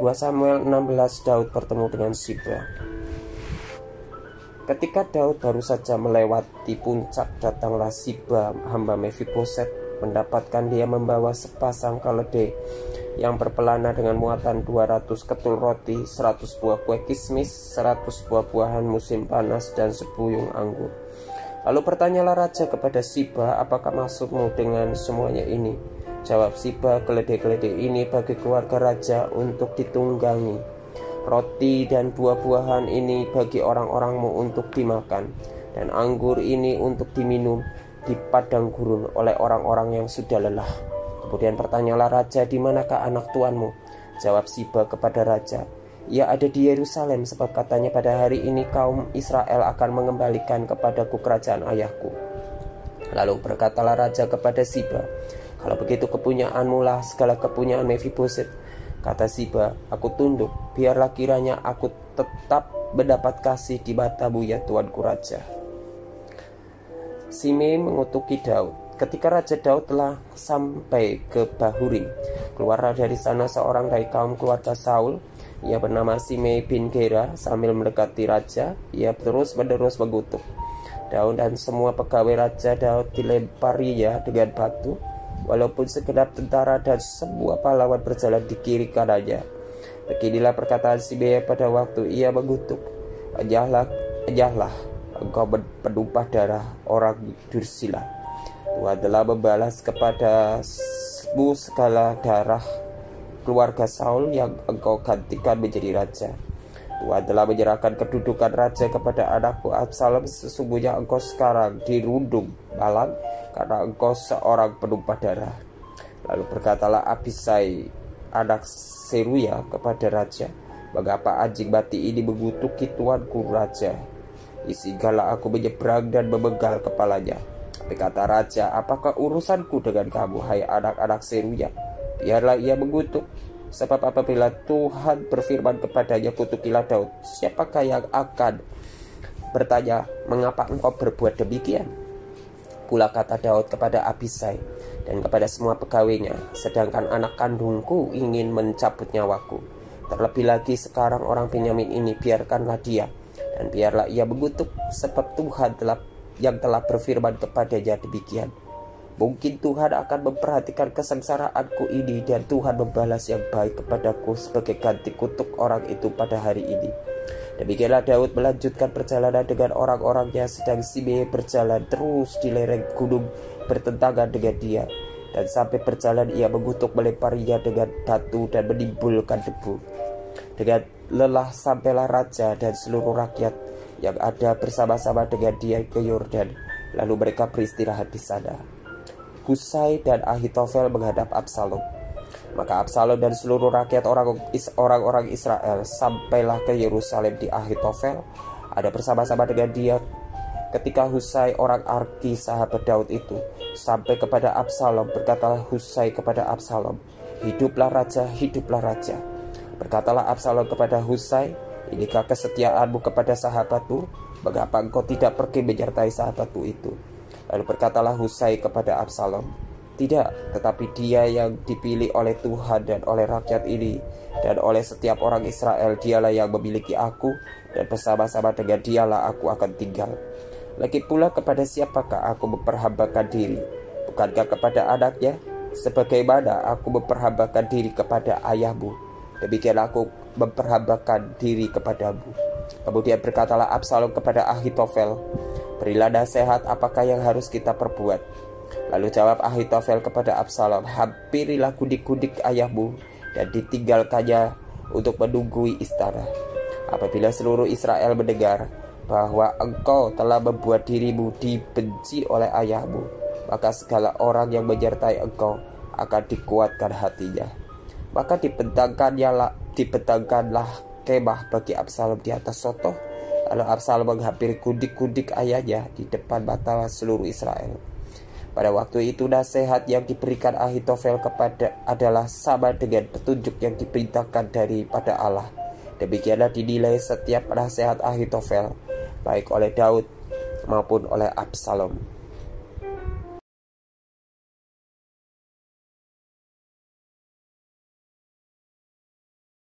2 Samuel 16, Daud bertemu dengan Siba. Ketika Daud baru saja melewati puncak, datanglah Siba, hamba Mefiboset, mendapatkan dia membawa sepasang keledai yang berpelana dengan muatan 200 ketul roti, 100 buah kue kismis, 100 buah-buahan musim panas, dan sebuyung anggur. Lalu bertanyalah raja kepada Siba, apakah maksudmu dengan semuanya ini? Jawab Siba, keledai-keledai ini bagi keluarga raja untuk ditunggangi. Roti dan buah-buahan ini bagi orang-orangmu untuk dimakan, dan anggur ini untuk diminum di padang gurun oleh orang-orang yang sudah lelah. Kemudian bertanyalah raja, di manakah anak tuanmu? Jawab Siba kepada raja, ia ada di Yerusalem, sebab katanya pada hari ini kaum Israel akan mengembalikan kepadaku kerajaan ayahku. Lalu berkatalah raja kepada Siba, kalau begitu kepunyaanmu lah segala kepunyaan Mefiboset. Kata Siba, aku tunduk, biarlah kiranya aku tetap mendapat kasih di matamu ya tuanku raja. Simei mengutuki Daud. Ketika Raja Daud telah sampai ke Bahurim, keluarlah dari sana seorang dari kaum keluarga Saul. Ia bernama Simei bin Gera. Sambil mendekati raja, ia terus-menerus mengutuk Daud dan semua pegawai raja. Daud dilemparinya dengan batu, walaupun segenap tentara dan semua pahlawan berjalan di kiri kanannya. Beginilah perkataan Simei pada waktu ia mengutuk, Enyahlah, engkau penumpah darah orang Dursila. Tuhan telah membalas kepadamu segala darah keluarga Saul yang engkau gantikan menjadi raja. Tuhan telah menyerahkan kedudukan raja kepada anakku Absalom. Sesungguhnya engkau sekarang dirundung malang karena engkau seorang penumpah darah. Lalu berkatalah Abisai anak Seruya kepada raja, mengapa anjing mati ini mengutuki tuanku raja? Izinkanlah aku menyeberang dan memegal kepalanya. Tapi kata raja, apakah urusanku dengan kamu, hai anak-anak Seruya? Biarlah ia mengutuk. Sebab apabila Tuhan berfirman kepadanya, kutukilah Daud, siapakah yang akan bertanya, mengapa engkau berbuat demikian? Pula kata Daud kepada Abisai dan kepada semua pegawainya, sedangkan anak kandungku ingin mencabut nyawaku. Terlebih lagi sekarang orang Benyamin ini, biarkanlah dia, dan biarlah ia mengutuk, sebab Tuhan yang telah berfirman kepadanya demikian. Mungkin Tuhan akan memperhatikan kesengsaraanku ini, dan Tuhan membalas yang baik kepadaku sebagai ganti kutuk orang itu pada hari ini. Demikianlah Daud melanjutkan perjalanan dengan orang-orangnya, sedang Simei berjalan terus di lereng gunung bertentangan dengan dia. Dan sampai berjalan ia mengutuk, melemparinya dengan batu dan menimbulkan debu. Dengan lelah sampailah raja dan seluruh rakyat yang ada bersama-sama dengan dia ke Yordan. Lalu mereka beristirahat di sana. Husai dan Ahitofel menghadap Absalom. Maka Absalom dan seluruh rakyat orang-orang Israel sampailah ke Yerusalem di Ahitofel, ada bersama-sama dengan dia. Ketika Husai orang Arki sahabat Daud itu sampai kepada Absalom, berkatalah Husai kepada Absalom, hiduplah raja, hiduplah raja. Berkatalah Absalom kepada Husai, inikah kesetiaanmu kepada sahabatmu? Mengapa engkau tidak pergi menyertai sahabatmu itu? Lalu berkatalah Husai kepada Absalom, tidak, tetapi dia yang dipilih oleh Tuhan dan oleh rakyat ini dan oleh setiap orang Israel, dialah yang memiliki aku, dan bersama-sama dengan dialah aku akan tinggal. Lagi pula kepada siapakah aku memperhambakan diri? Bukankah kepada anaknya? Sebagaimana aku memperhambakan diri kepada ayahmu, demikian aku memperhambakan diri kepadamu. Kemudian berkatalah Absalom kepada Ahitofel, berilah nasihat, apakah yang harus kita perbuat? Lalu jawab Ahitofel kepada Absalom, hampirilah kudik-kudik ayahmu dan ditinggalkannya untuk menunggui istana. Apabila seluruh Israel mendengar bahwa engkau telah membuat dirimu dibenci oleh ayahmu, maka segala orang yang menyertai engkau akan dikuatkan hatinya. Maka dibentangkanlah kemah bagi Absalom di atas sotoh. Lalu Absalom menghampiri kudik-kudik ayahnya di depan mata seluruh Israel. Pada waktu itu nasihat yang diberikan Ahitofel kepada adalah sama dengan petunjuk yang diperintahkan daripada Allah. Demikianlah dinilai setiap nasihat Ahitofel, baik oleh Daud maupun oleh Absalom.